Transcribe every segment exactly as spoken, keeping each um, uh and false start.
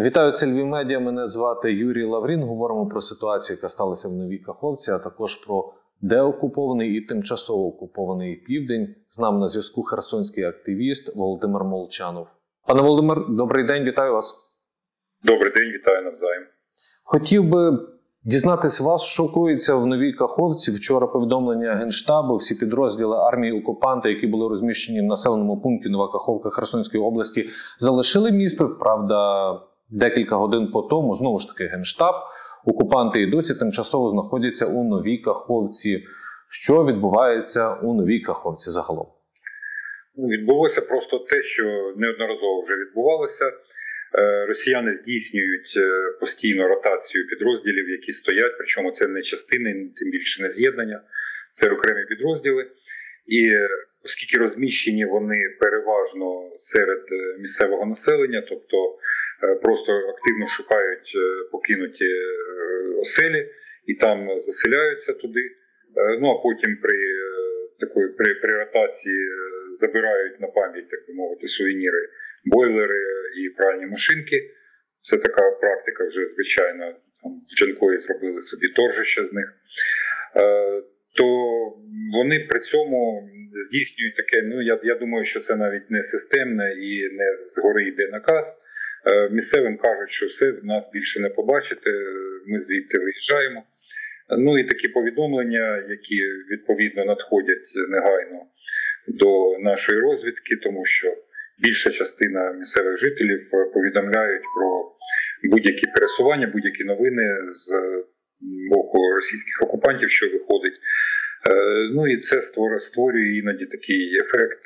Вітаю, це Львів Медіа. Мене звати Юрій Лаврін. Говоримо про ситуацію, яка сталася в Новій Каховці, а також про деокупований і тимчасово окупований Південь. З нами на зв'язку херсонський активіст Володимир Молчанов. Пане Володимир, добрий день, вітаю вас. Добрий день, вітаю навзаєм. Хотів би дізнатися вас, що коїться в Новій Каховці. Вчора повідомлення Генштабу, всі підрозділи армії окупанта, які були розміщені в населеному пункті Нова Каховка Херсонської області, залишили місто. Правда, декілька годин по тому, знову ж таки, Генштаб, окупанти і досі тимчасово знаходяться у Новій Каховці. Що відбувається у Новій Каховці загалом? Відбулося просто те, що неодноразово вже відбувалося. Росіяни здійснюють постійно ротацію підрозділів, які стоять, причому це не частини, тим більше не з'єднання, це окремі підрозділи. І оскільки розміщені вони переважно серед місцевого населення, тобто просто активно шукають покинуті оселі і там заселяються туди, ну а потім при такої при, при ротації забирають на пам'ять, так би мовити, сувеніри, бойлери і пральні машинки. Це така практика вже, звичайно, там в Джанкої зробили собі торжище з них. Е, то вони при цьому здійснюють таке, ну я, я думаю, що це навіть не системне і не згори йде наказ. Е, місцевим кажуть, що все, нас більше не побачите, ми звідти виїжджаємо. Ну і такі повідомлення, які відповідно надходять негайно до нашої розвідки, тому що більша частина місцевих жителів повідомляють про будь-які пересування, будь-які новини з боку російських окупантів, що виходить. Ну і це створює іноді такий ефект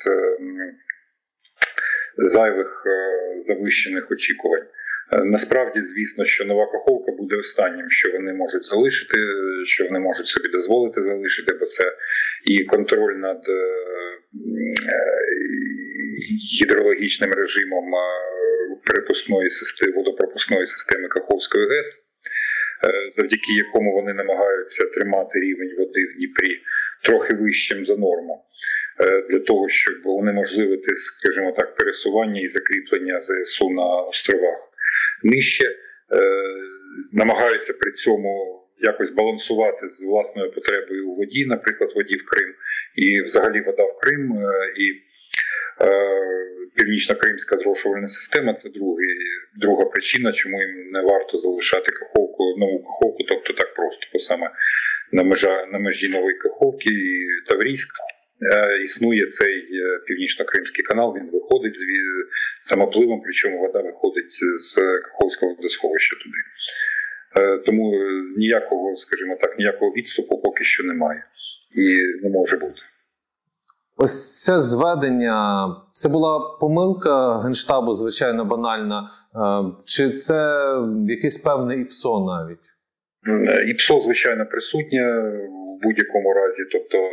зайвих завищених очікувань. Насправді, звісно, що Нова Каховка буде останнім, що вони можуть залишити, що вони можуть собі дозволити залишити, бо це і контроль над гідрологічним режимом перепускної системи, водопропускної системи Каховської ГЕС, завдяки якому вони намагаються тримати рівень води в Дніпрі трохи вищим за норму, для того, щоб унеможливити, скажімо так, пересування і закріплення ЗСУ на островах нижче, намагаються при цьому якось балансувати з власною потребою у воді, наприклад, воді в Крим, і взагалі вода в Крим, і е, північно-кримська зрошувальна система – це другий, друга причина, чому їм не варто залишати Каховку, Нову Каховку, тобто так просто, бо саме на, межа, на межі Нової Каховки і Таврійська е, існує цей північно-кримський канал, він виходить з самопливом, причому вода виходить з Каховського водосховища туди. Тому ніякого, скажімо так, ніякого відступу поки що немає і не може бути. Ось це зведення, це була помилка Генштабу, звичайно, банальна, чи це якийсь певний ІПСО навіть? ІПСО, звичайно, присутнє в будь-якому разі, тобто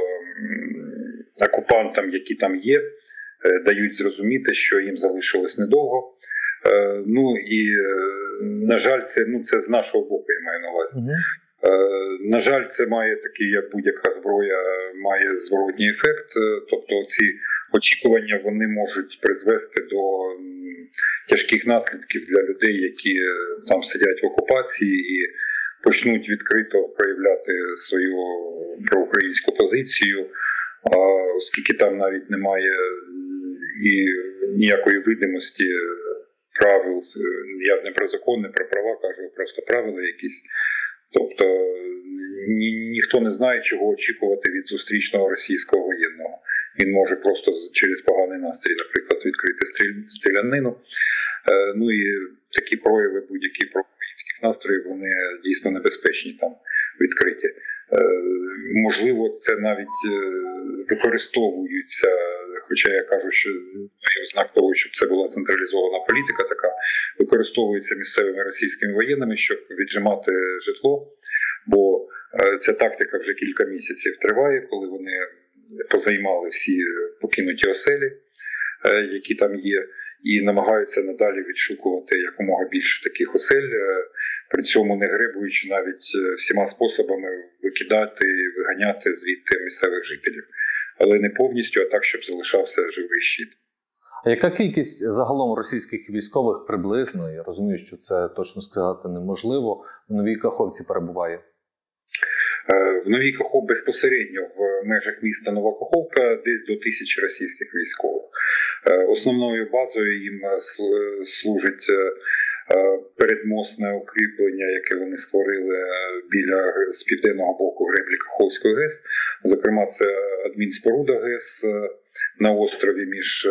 окупантам, які там є, дають зрозуміти, що їм залишилось недовго. Ну і, на жаль, це, ну, це з нашого боку, я маю на увазі. Uh-huh. На жаль, це має такий, як будь-яка зброя, має зворотній ефект. Тобто ці очікування, вони можуть призвести до тяжких наслідків для людей, які там сидять в окупації і почнуть відкрито проявляти свою проукраїнську позицію, оскільки там навіть немає і ніякої видимості правил, я не про закон, не про права кажу, просто правила якісь. Тобто ні, ніхто не знає, чого очікувати від зустрічного російського воєнного. Він може просто через поганий настрій, наприклад, відкрити стріль, стрілянину. Е, ну і такі прояви будь-які проукраїнських настроїв, вони дійсно небезпечні там відкриті. Е, можливо, це навіть використовуються, хоча я кажу, що є ознак того, щоб це була централізована політика така, використовується місцевими російськими воєнними, щоб віджимати житло, бо ця тактика вже кілька місяців триває, коли вони позаймали всі покинуті оселі, які там є, і намагаються надалі відшукувати якомога більше таких осель, при цьому не гребуючи навіть всіма способами викидати і виганяти звідти місцевих жителів. Але не повністю, а так, щоб залишався живий щит. А яка кількість загалом російських військових приблизно, я розумію, що це точно сказати неможливо, в Новій Каховці перебуває? В Новій Каховці безпосередньо в межах міста Нова Каховка десь до тисячі російських військових. Основною базою їм служить передмостне укріплення, яке вони створили біля з південного боку греблі Каховської ГЕС. Зокрема, це адмінспоруда ГЕС на острові між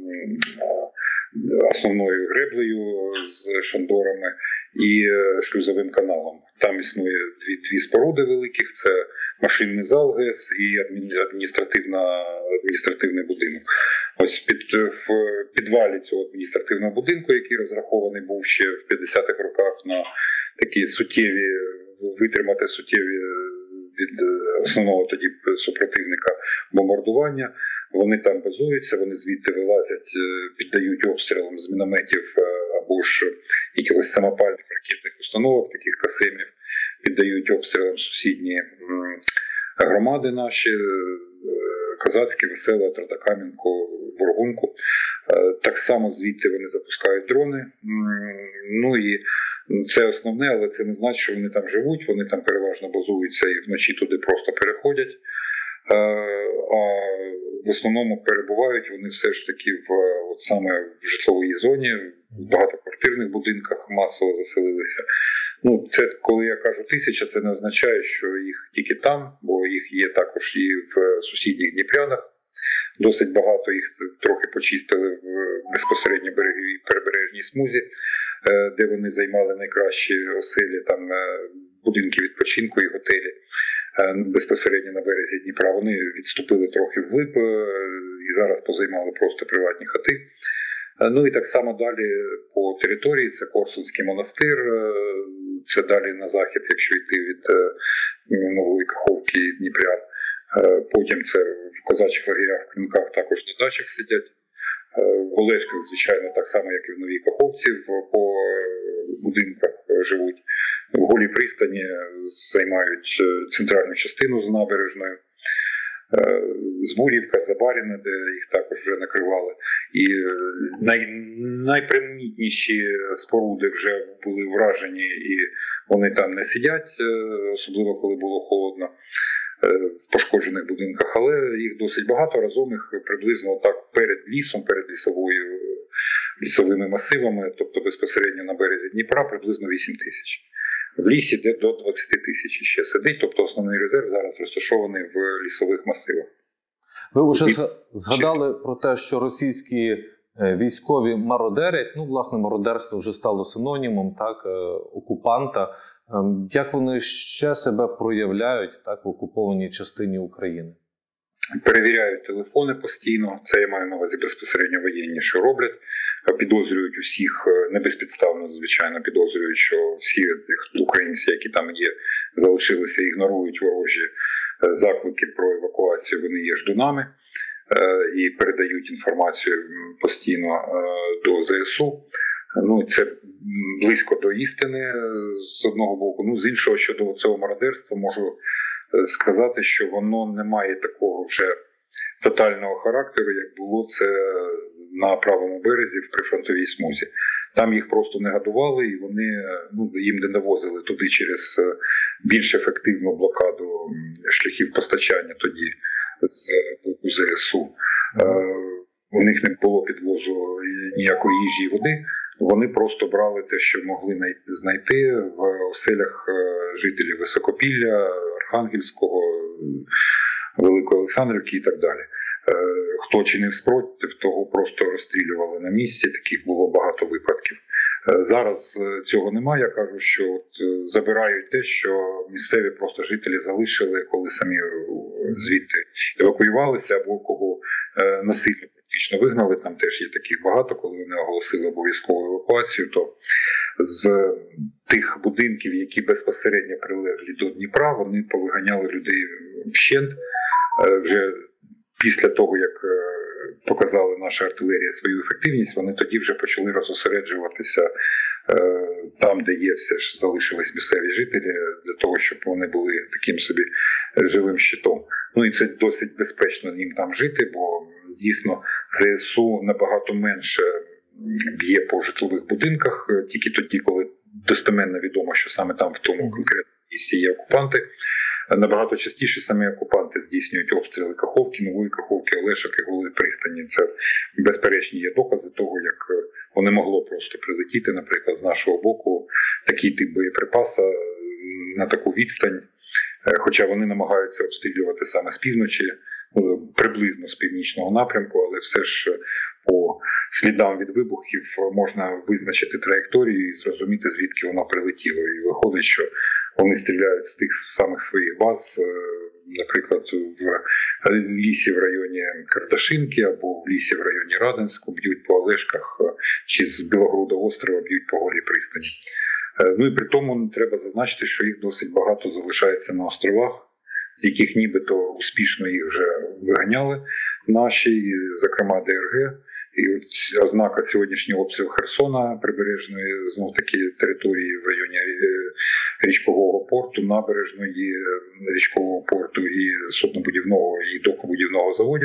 основною греблею з шандорами і шлюзовим каналом. Там існує дві, дві споруди великих, це машинний зал ГЕС і адміністративна, адміністративний будинок. Ось під, в підвалі цього адміністративного будинку, який розрахований був ще в п'ятдесятих роках на такі суттєві, витримати суттєві від основного тоді супротивника бомбардування, вони там базуються, вони звідти вилазять, піддають обстрілам з мінометів або ж якихось самопальних ракетних установок, таких касемів, піддають обстрілам сусідні громади наші, Козацьке, Веселе, Тротокам'янку, Бургунку. Так само звідти вони запускають дрони. Ну і це основне, але це не значить, що вони там живуть, вони там переважно базуються і вночі туди просто переходять. А в основному перебувають вони все ж таки в, от саме в житловій зоні, в багатоквартирних будинках масово заселилися. Ну, це, коли я кажу тисяча, це не означає, що їх тільки там, бо їх є також і в сусідніх Дніпрянах. Досить багато їх трохи почистили в безпосередньо береговій прибережній смузі, де вони займали найкращі оселі, там будинки відпочинку і готелі безпосередньо на березі Дніпра. Вони відступили трохи вглиб і зараз позаймали просто приватні хати. Ну і так само далі по території, це Корсунський монастир, це далі на захід, якщо йти від Нової Каховки і Дніпрян. Потім це в козачих лагерях, в Клинках також на дачах сидять. В Олешках, звичайно, так само, як і в Новій Каховці, по будинках живуть. В Голій пристані займають центральну частину з набережною. Збурівка, Забаріне, де їх також вже накривали. І най, найпримітніші споруди вже були вражені, і вони там не сидять, особливо коли було холодно, в пошкоджених будинках, але їх досить багато, разом їх приблизно так перед лісом, перед лісовою, лісовими масивами, тобто безпосередньо на березі Дніпра, приблизно вісім тисяч. В лісі де до двадцять тисяч ще сидить, тобто основний резерв зараз розташований в лісових масивах. Ви вже згадали про те, що російські військові мародерять. Ну, власне, мародерство вже стало синонімом, так, окупанта. Як вони ще себе проявляють, так, в окупованій частині України? Перевіряють телефони постійно, це я маю на увазі безпосередньо воєнні, що роблять. Підозрюють усіх, не безпідставно, звичайно, підозрюють, що всі українці, які там є, залишилися, ігнорують ворожі заклики про евакуацію, вони є ждунами і передають інформацію постійно до ЗСУ. Ну, це близько до істини з одного боку. Ну, з іншого, щодо цього мародерства, можу сказати, що воно не має такого вже тотального характеру, як було це на правому березі в прифронтовій смузі. Там їх просто не годували, і вони, ну, їм не навозили туди через більш ефективну блокаду шляхів постачання тоді з боку ЗСУ. У них не було підвозу ніякої їжі і води. Вони просто брали те, що могли знайти в оселях жителів Високопілля, Архангельського, Великої Олександрівки і так далі. Хто чинив спротив, того просто розстрілювали на місці, таких було багато випадків. Зараз цього немає, я кажу, що от забирають те, що місцеві просто жителі залишили, коли самі звідти евакуювалися, або кого насильно практично вигнали, там теж є таких багато, коли вони оголосили обов'язкову евакуацію, то з тих будинків, які безпосередньо прилеглі до Дніпра, вони повиганяли людей вщент. Вже після того, як показала наша артилерія свою ефективність, вони тоді вже почали розосереджуватися там, де є все ж залишились місцеві жителі, для того, щоб вони були таким собі живим щитом. Ну і це досить безпечно їм там жити, бо дійсно ЗСУ набагато менше б'є по житлових будинках, тільки тоді, коли достеменно відомо, що саме там в тому конкретному місці є окупанти. Набагато частіше самі окупанти здійснюють обстріли Каховки, Нової Каховки, Олешок і Голої пристані. Це безперечні є докази того, як вони могло просто прилетіти, наприклад, з нашого боку такий тип боєприпаса на таку відстань, хоча вони намагаються обстрілювати саме з півночі, приблизно з північного напрямку, але все ж по слідам від вибухів можна визначити траєкторію і зрозуміти, звідки воно прилетіло. І виходить, що вони стріляють з тих самих своїх баз, наприклад, в лісі в районі Кардашинки або в лісі в районі Радинську б'ють по Олешках, чи з Білогрудого острова б'ють по Голій пристані. Ну і при тому треба зазначити, що їх досить багато залишається на островах, з яких нібито успішно їх вже виганяли наші, зокрема ДРГ. І от ознака сьогоднішнього обстрілу Херсона, прибережної, знов-таки, території в районі річкового порту, набережної річкового порту і суднобудівного і докобудівного заводів.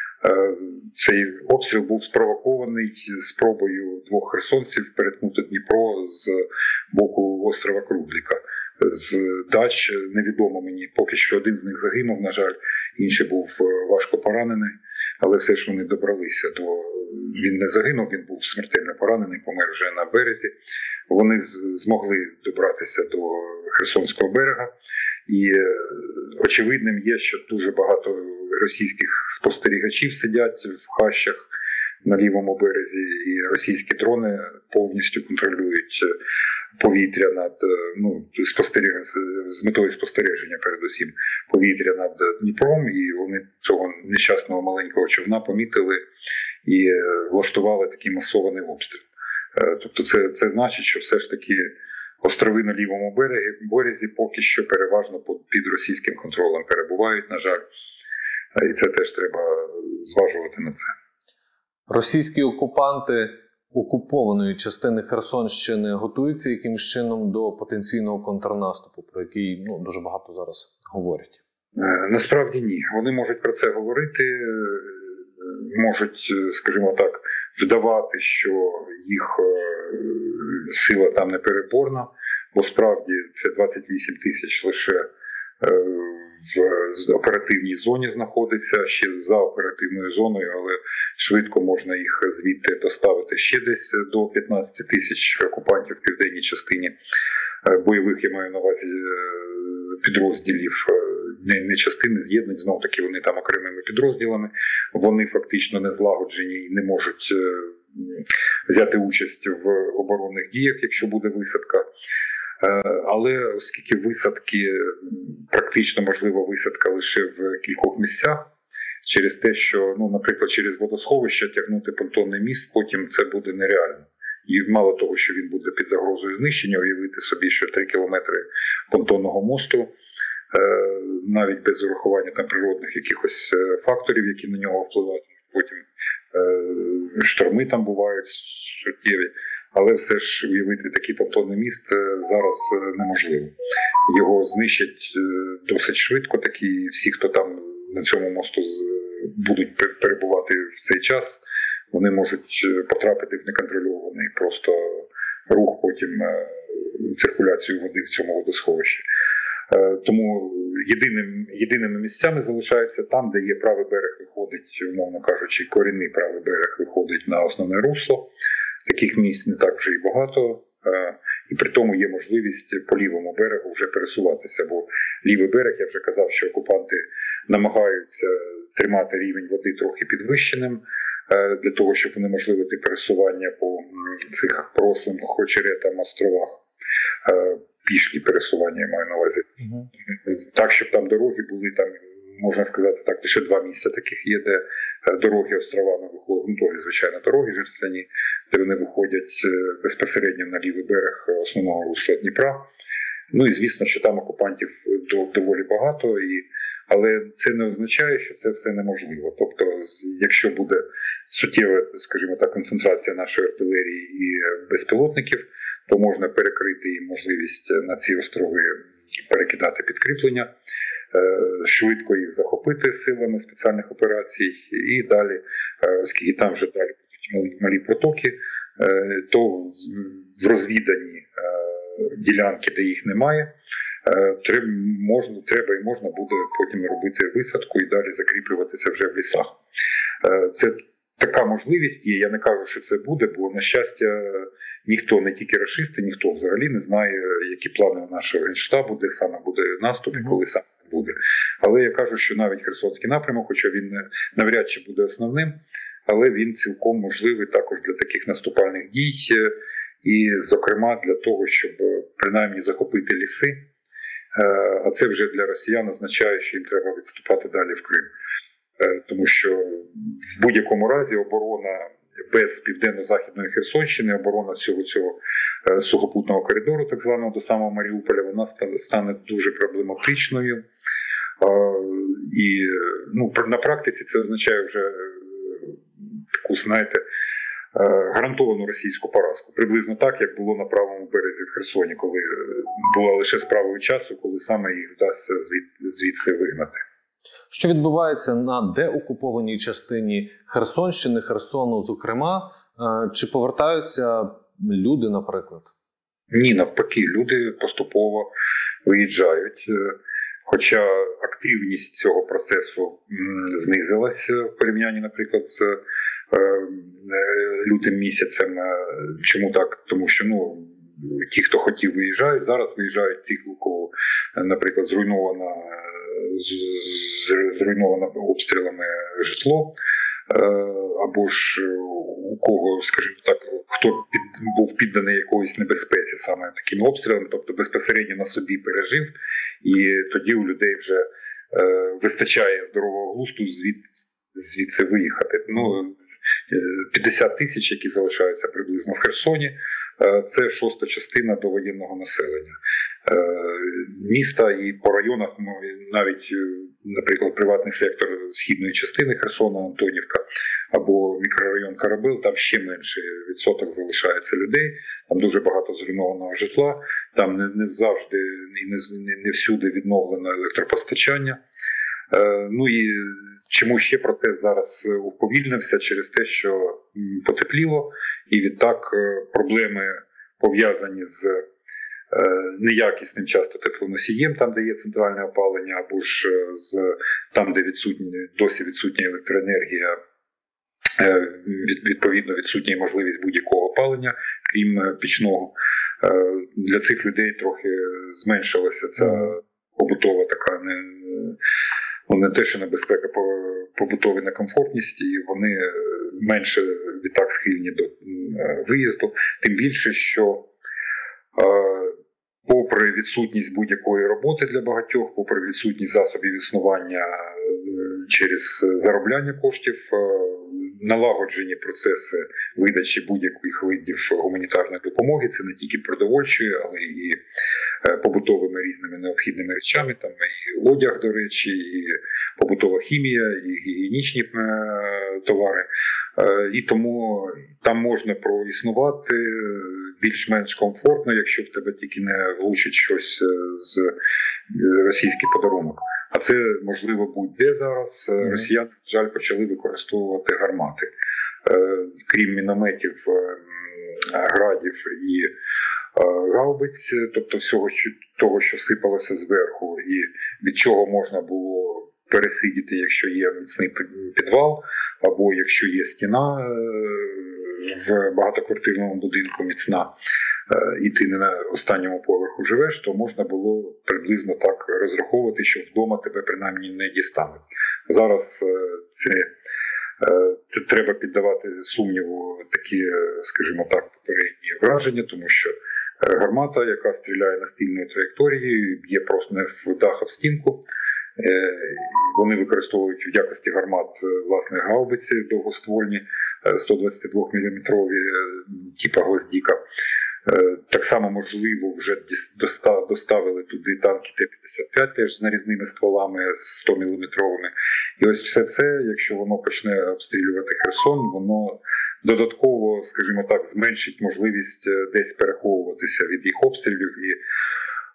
Цей обстріл був спровокований спробою двох херсонців перетнути Дніпро з боку острова Кругліка. З дач невідомо мені, поки що один з них загинув, на жаль, інший був важко поранений, але все ж вони добралися до... Він не загинув, він був смертельно поранений, помер вже на березі. Вони змогли добратися до Херсонського берега. І очевидним є, що дуже багато російських спостерігачів сидять в хащах на лівому березі, і російські дрони повністю контролюють повітря над, ну, спостеріг... з метою спостереження передусім повітря над Дніпром, і вони цього нещасного маленького човна помітили і влаштували такий масований обстріл. Тобто це, це значить, що все ж таки острови на лівому березі, березі поки що переважно під російським контролем перебувають, на жаль, і це теж треба зважувати на це. Російські окупанти окупованої частини Херсонщини готуються якимось чином до потенційного контрнаступу, про який, ну, дуже багато зараз говорять? Насправді ні. Вони можуть про це говорити, можуть, скажімо так, вдавати, що їх сила там непереборна, бо справді це двадцять вісім тисяч лише в оперативній зоні знаходиться, ще за оперативною зоною, але швидко можна їх звідти доставити ще десь до п'ятнадцять тисяч окупантів в південній частині бойових, я маю на увазі, підрозділів, не, не частини, з'єднань, знов таки вони там окремими підрозділами, вони фактично не злагоджені і не можуть взяти участь в оборонних діях, якщо буде висадка. Але оскільки висадки, практично можлива висадка лише в кількох місцях, через те, що, ну, наприклад, через водосховище тягнути понтонний міст, потім це буде нереально. І мало того, що він буде під загрозою знищення, уявити собі, що три кілометри понтонного мосту, навіть без урахування там природних якихось факторів, які на нього впливають, потім шторми там бувають суттєві. Але все ж уявити такий понтонний міст зараз неможливо. Його знищать досить швидко, такі всі, хто там на цьому мосту будуть перебувати в цей час, вони можуть потрапити в неконтрольований просто рух, потім циркуляцію води в цьому водосховищі. Тому єдиним, єдиними місцями залишаються там, де є правий берег, виходить, умовно кажучи, корінний правий берег виходить на основне русло. Таких місць не так вже і багато, і при тому є можливість по лівому берегу вже пересуватися, бо лівий берег, я вже казав, що окупанти намагаються тримати рівень води трохи підвищеним, для того, щоб унеможливити пересування по цих порослим очеретам островах, пішки пересування, я маю на увазі. Угу. Так, щоб там дороги були, там, можна сказати так, лише два місця таких є, де дороги островами виходять, грунтові, звичайно, дороги жерстяні, де вони виходять безпосередньо на лівий берег основного русла Дніпра. Ну і звісно, що там окупантів доволі багато, і... але це не означає, що це все неможливо. Тобто, якщо буде суттєва, скажімо так, концентрація нашої артилерії і безпілотників, то можна перекрити їм можливість на ці острови перекидати підкріплення. швидко їх захопити силами спеціальних операцій і далі, оскільки там вже далі будуть малі протоки, то в розвідані ділянки, де їх немає, треба, можна, треба і можна буде потім робити висадку і далі закріплюватися вже в лісах. Це така можливість є, я не кажу, що це буде, бо, на щастя, ніхто, не тільки рашисти, ніхто взагалі не знає, які плани у нашого Генштабу, де саме буде наступ і коли саме буде. Але я кажу, що навіть Херсонський напрямок, хоча він навряд чи буде основним, але він цілком можливий також для таких наступальних дій і, зокрема, для того, щоб принаймні захопити ліси. А це вже для росіян означає, що їм треба відступати далі в Крим. Тому що в будь-якому разі оборона без південно-західної Херсонщини, оборона всього цього сухопутного коридору, так званого, до самого Маріуполя, вона стане дуже проблематичною. І ну, на практиці це означає вже таку, знаєте, гарантовану російську поразку. Приблизно так, як було на правому березі в Херсоні, коли була лише справою часу, коли саме їх вдасться звідси вигнати. Що відбувається на деокупованій частині Херсонщини, Херсону, зокрема? Чи повертаються люди, наприклад? Ні, навпаки, люди поступово виїжджають. Хоча активність цього процесу знизилася в порівнянні, наприклад, з лютим місяцем. Чому так? Тому що, ну, ті, хто хотів, виїжджають. Зараз виїжджають ті, у кого, наприклад, зруйновано, зруйновано обстрілами житло, або ж у кого, скажімо так, хто під, був підданий якоїсь небезпеці саме такими обстрілами, тобто безпосередньо на собі пережив, і тоді у людей вже е, вистачає здорового глузду звід, звідси виїхати. Ну, п'ятдесят тисяч, які залишаються приблизно в Херсоні, е, це шоста частина довоєнного населення міста, і по районах навіть, наприклад, приватний сектор східної частини Херсона, Антонівка, або мікрорайон Карабил, там ще менший відсоток залишається людей, там дуже багато зруйнованого житла, там не, не завжди і не, не, не всюди відновлено електропостачання. Ну і чому ще процес зараз уповільнився? Через те, що потепліло, і відтак проблеми, пов'язані з неякісним часто теплоносієм, там, де є центральне опалення, або ж з, там, де відсутні, досі відсутня електроенергія, відповідно відсутня можливість будь-якого опалення, крім пічного. Для цих людей трохи зменшилася ця побутова така, не, не те, що небезпека, побутові некомфортність, і вони менше відтак схильні до виїзду. Тим більше, що попри відсутність будь-якої роботи для багатьох, попри відсутність засобів існування через заробляння коштів, налагоджені процеси видачі будь-яких видів гуманітарної допомоги, це не тільки продовольчої, але і побутовими різними необхідними речами, там і одяг, до речі, і побутова хімія, і гігієнічні товари. І тому там можна проіснувати більш-менш комфортно, якщо в тебе тільки не влучить щось з російський подарунок. А це, можливо, будь-де зараз. Mm-hmm. Росіяни, на жаль, почали використовувати гармати. Крім мінометів, градів і гаубиць, тобто всього того, що сипалося зверху, і від чого можна було пересидіти, якщо є міцний підвал, або якщо є стіна в багатоквартирному будинку міцна, і ти не на останньому поверху живеш, то можна було приблизно так розраховувати, що вдома тебе принаймні не дістануть. Зараз це треба піддавати сумніву такі, скажімо так, попередні враження, тому що гармата, яка стріляє настільною траєкторією, б'є просто не в дах, а в стінку. Вони використовують в якості гармат власне гаубиці довгоствольні, сто двадцять два міліметрові, типа гвоздіка. Так само, можливо, вже доставили туди танки Т п'ятдесят п'ять теж з нарізними стволами сто міліметровими. І ось все це, якщо воно почне обстрілювати Херсон, воно додатково, скажімо так, зменшить можливість десь переховуватися від їх обстрілів і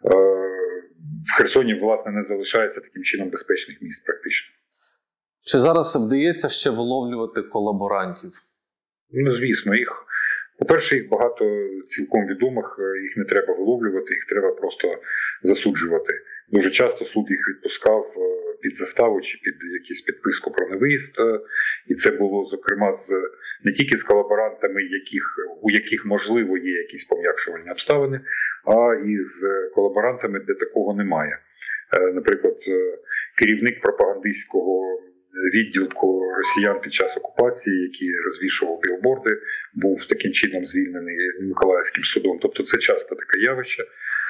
в Херсоні, власне, не залишається таким чином безпечних місць практично. Чи зараз вдається ще виловлювати колаборантів? Ну, звісно, їх, по-перше, їх багато цілком відомих, їх не треба виловлювати, їх треба просто засуджувати. Дуже часто суд їх відпускав під заставу чи під якусь підписку про невиїзд. І це було, зокрема, з, не тільки з колаборантами, яких, у яких, можливо, є якісь пом'якшувальні обставини, а і з колаборантами, де такого немає. Наприклад, керівник пропагандистського відділку росіян під час окупації, який розвішував білборди, був таким чином звільнений Миколаївським судом. Тобто це часто таке явище.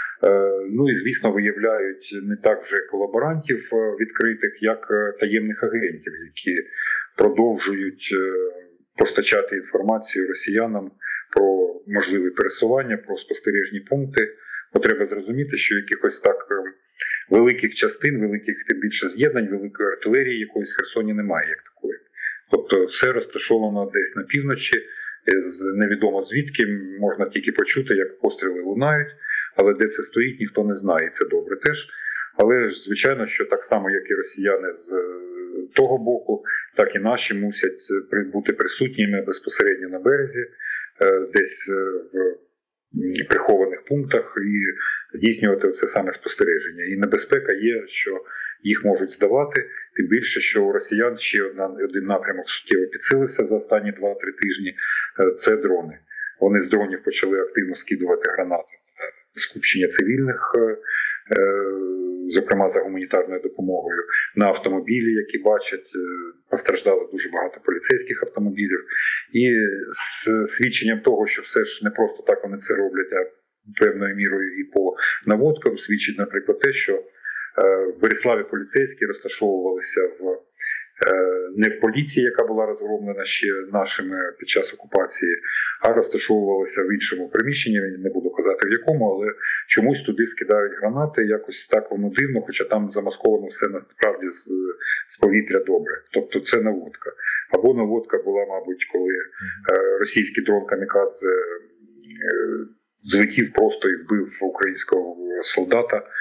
Ну і, звісно, виявляють не так вже колаборантів відкритих, як таємних агентів, які продовжують постачати інформацію росіянам про можливе пересування, про спостережні пункти. Бо треба зрозуміти, що якихось так великих частин, великих тим більше з'єднань, великої артилерії якоїсь в Херсоні немає як такої. Тобто все розташовано десь на півночі, з невідомо звідки, можна тільки почути, як постріли лунають, але де це стоїть, ніхто не знає, і це добре теж. Але ж, звичайно, що так само, як і росіяни з того боку, так і наші мусять бути присутніми безпосередньо на березі, десь в прихованих пунктах і здійснювати це саме спостереження. І небезпека є, що їх можуть здавати, тим більше, що у росіян ще одна, один напрямок суттєво підсилився за останні два-три тижні – це дрони. Вони з дронів почали активно скидувати гранати на скупчення цивільних, зокрема за гуманітарною допомогою, на автомобілі, які бачать, постраждало дуже багато поліцейських автомобілів. І з свідченням того, що все ж не просто так вони це роблять, а певною мірою і по наводкам, свідчить, наприклад, те, що в Береславі поліцейські розташовувалися в не в поліції, яка була розгромлена ще нашими під час окупації, а розташовувалися в іншому приміщенні, не буду казати в якому, але чомусь туди скидають гранати, якось так воно дивно, хоча там замасковано все насправді з, з повітря добре. Тобто це наводка. Або наводка була, мабуть, коли е, російський дрон камікадзе е, злетів просто і вбив українського солдата е,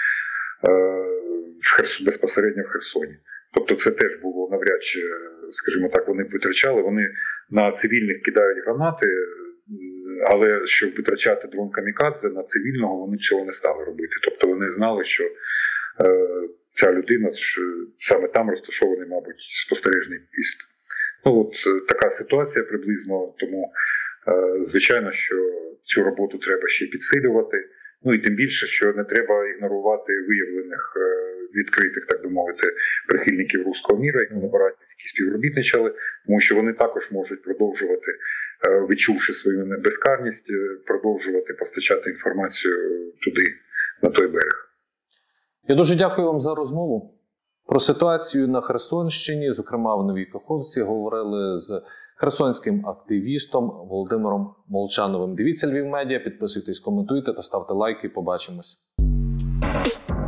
в Херс... безпосередньо в Херсоні. Тобто це теж було навряд чи, скажімо так, вони витрачали, вони на цивільних кидають гранати, але щоб витрачати дрон камікадзе на цивільного, вони цього не стали робити. Тобто вони знали, що е, ця людина, що саме там розташований, мабуть, спостережний піст. Ну от така ситуація приблизно, тому е, звичайно, що цю роботу треба ще підсилювати. Ну і тим більше, що не треба ігнорувати виявлених відкритих, так би мовити, прихильників руського міра і колаборантів, які співробітничали, тому що вони також можуть продовжувати, відчувши свою безкарність, продовжувати постачати інформацію туди, на той берег. Я дуже дякую вам за розмову. Про ситуацію на Херсонщині, зокрема в Новій Каховці, говорили з херсонським активістом Володимиром Молчановим. Дивіться Львів Медіа, підписуйтесь, коментуйте та ставте лайки. Побачимось.